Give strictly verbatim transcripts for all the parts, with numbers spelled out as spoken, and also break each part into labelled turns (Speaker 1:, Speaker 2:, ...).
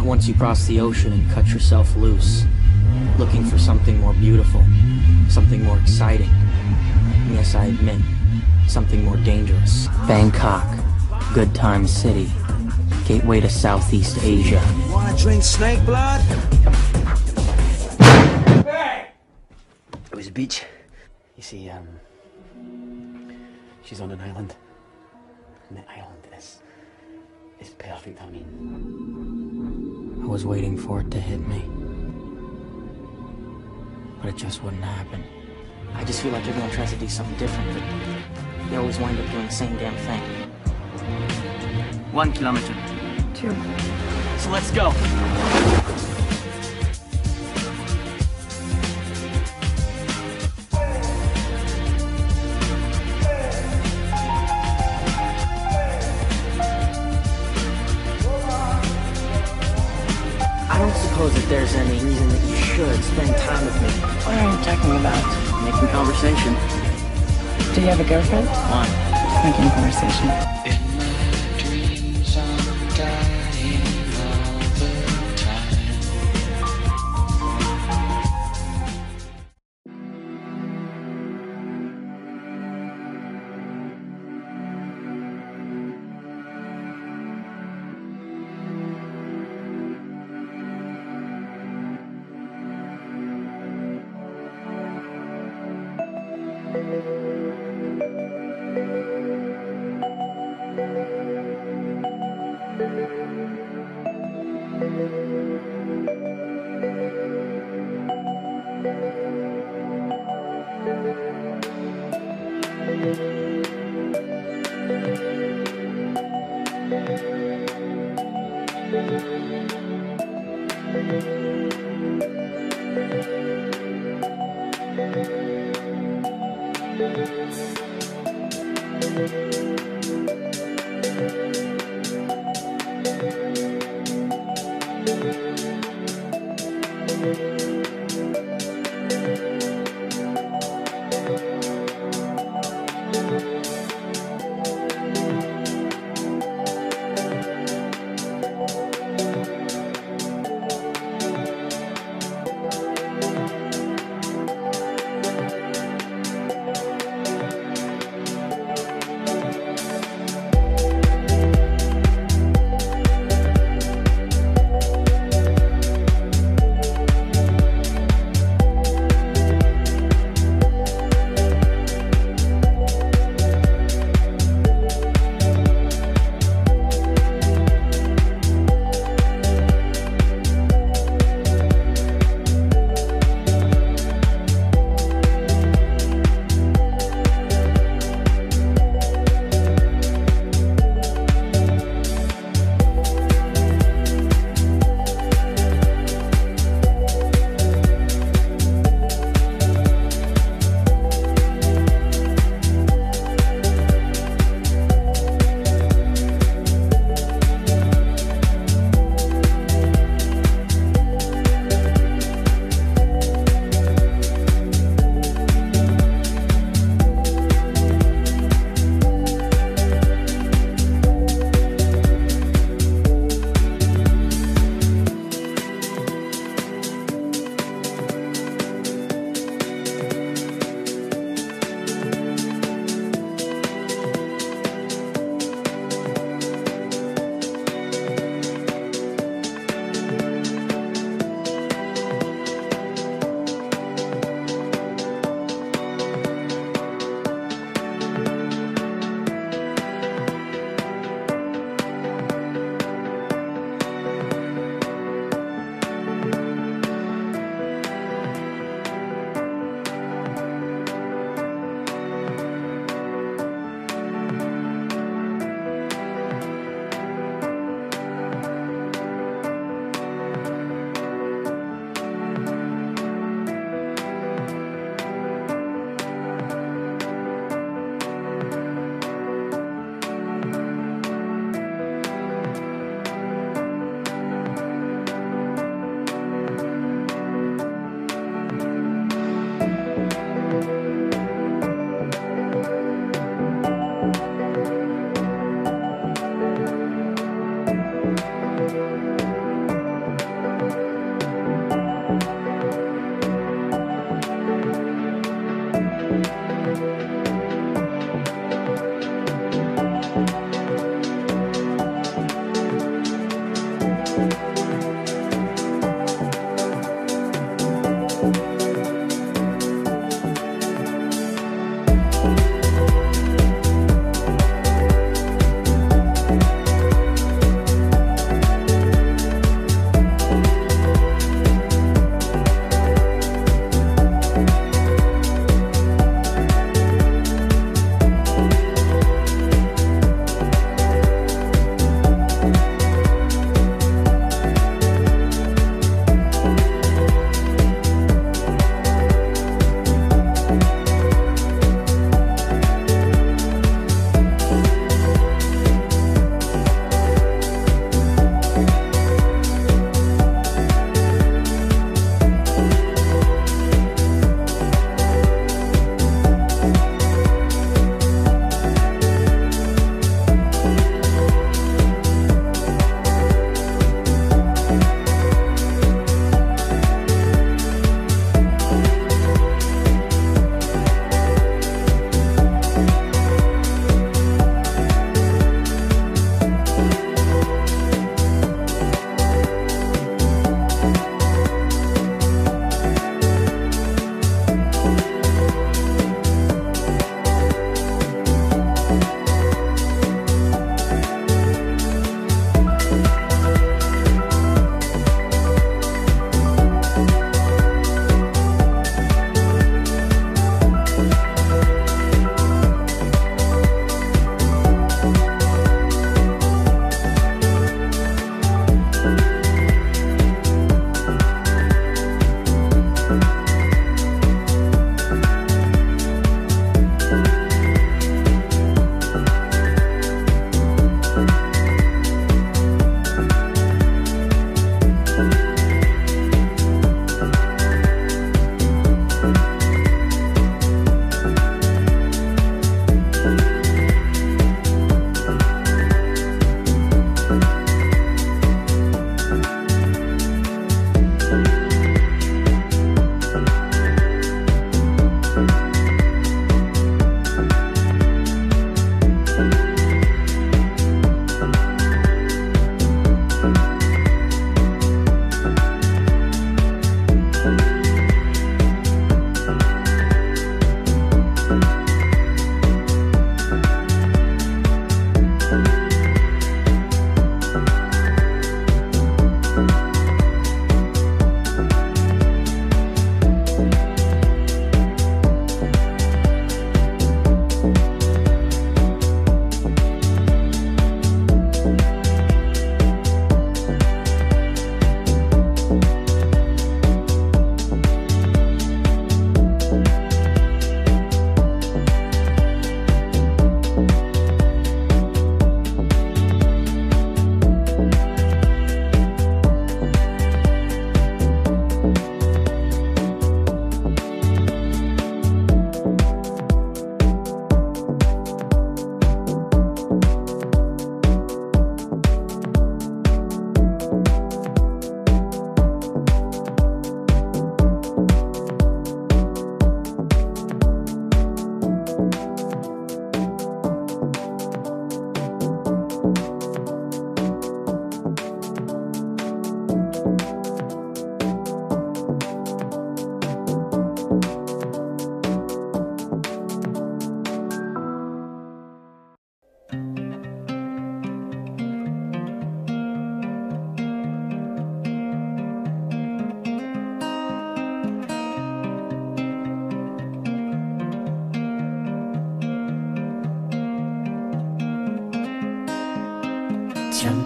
Speaker 1: Once you cross the ocean and cut yourself loose, looking for something more beautiful, something more exciting. And yes, I admit, something more dangerous. Bangkok, good time city, gateway to Southeast Asia.
Speaker 2: Wanna drink snake blood?
Speaker 3: It was a beach. You see, um, she's on an island. And the island is, is perfect, I mean.
Speaker 1: I was waiting for it to hit me. But it just wouldn't happen. I just feel like everyone tries to do something different, but they always wind up doing the same damn thing.
Speaker 3: One kilometer.
Speaker 4: Two.
Speaker 3: So let's go.
Speaker 1: I don't suppose that there's any reason that you should spend time with me.
Speaker 4: What are you talking about?
Speaker 3: Making conversation.
Speaker 4: Do you have a girlfriend?
Speaker 3: One.
Speaker 4: Just making conversation.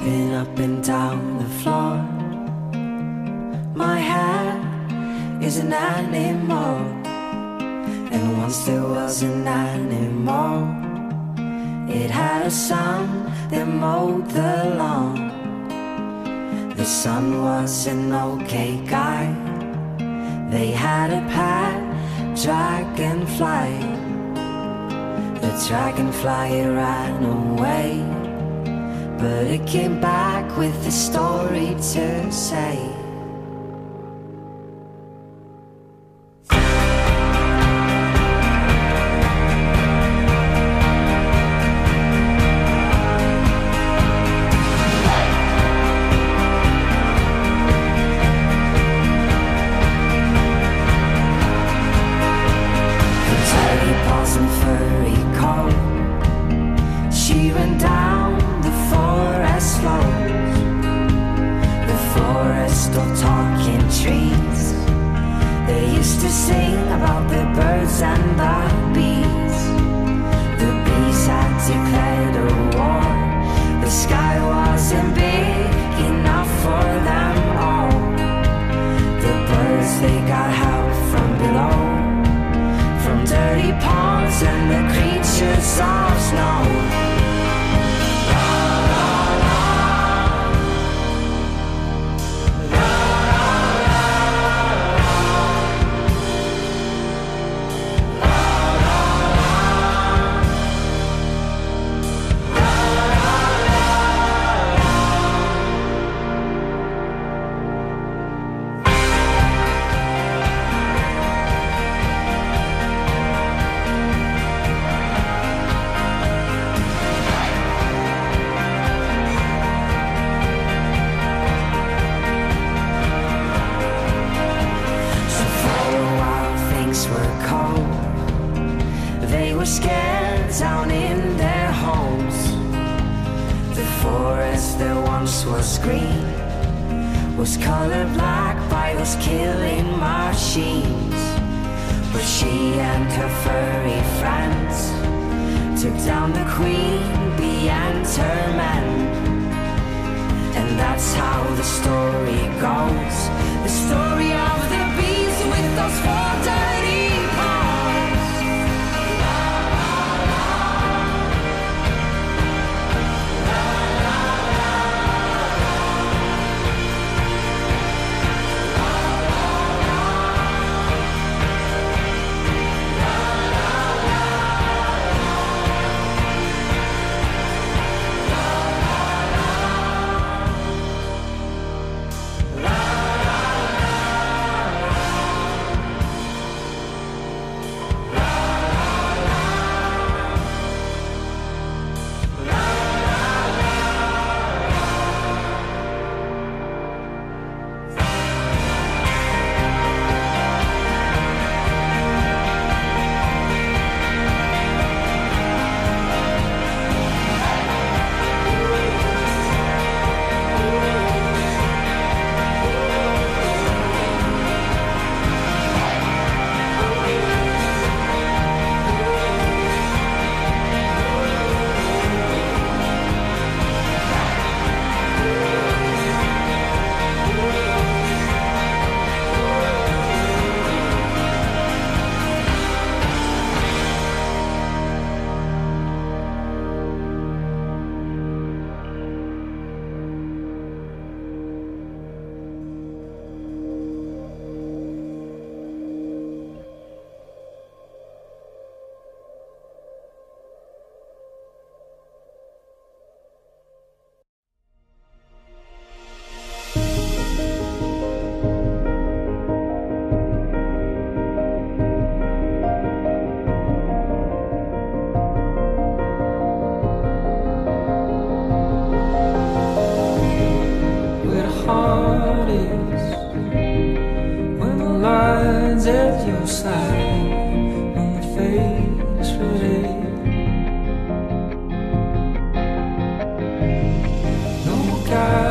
Speaker 5: jumping up and down the floor. My hair is an animal, and once there was an animal. It had a son that mowed the lawn. The son was an okay guy. They had a pet dragonfly. The dragonfly ran away, but it came back with a story to say.
Speaker 6: God.